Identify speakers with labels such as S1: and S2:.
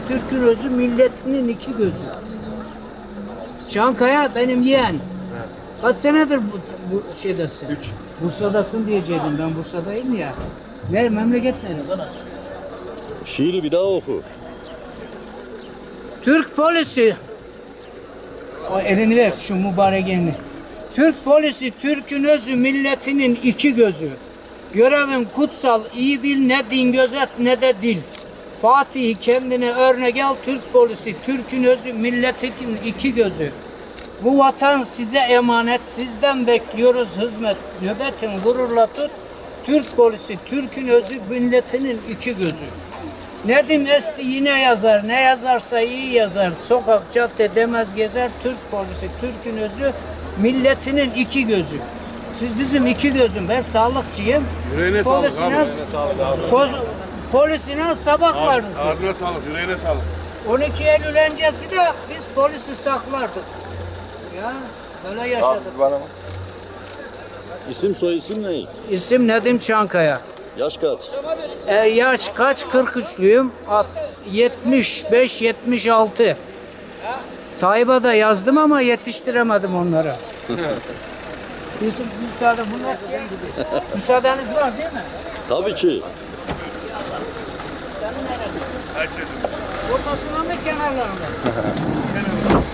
S1: Türk'ün özü, milletinin iki gözü. Çankaya benim yeğen. Kaç senedir bu şeydesin?
S2: 3.
S1: Bursa'dasın diyecektim, ben Bursa'dayım ya. Memleket neresi?
S3: Şiiri bir daha oku.
S1: Türk polisi, o elini ver şu mübarek elini. Türk polisi, Türk'ün özü, milletinin iki gözü. Görevin kutsal, iyi bil, ne din gözet ne de dil. Fatih'i kendine örnek al, Türk polisi, Türk'ün özü, milletinin iki gözü. Bu vatan size emanet, sizden bekliyoruz hizmet. Nöbetin gururla tut, Türk polisi, Türk'ün özü, milletinin iki gözü. Nedim Esti yine yazar, ne yazarsa iyi yazar. Sokak, cadde demez gezer, Türk polisi, Türk'ün özü, milletinin iki gözü. Siz bizim iki gözüm, ben sağlıkçıyım.
S2: Yüreğine sağlık abi, yüreğine sağlık.
S1: Polisine sabahlardık.
S2: Ağzına sağlık, yüreğine sağlık.
S1: 12 Eylül öncesi de biz polisi saklardık. Ya böyle yaşadık.
S3: İsim soy isim ne?
S1: İsim Nedim Çankaya.
S3: Yaş kaç?
S1: Yaş kaç? 43'lüyüm. 75-76. Tayyip'a da yazdım ama yetiştiremedim onlara. Müsaade, bunlar şey gibi. Müsaadeniz var değil mi?
S3: Tabii ki.
S1: Senin nerelisin? Kayseri. Ortasına mı kenarlarında?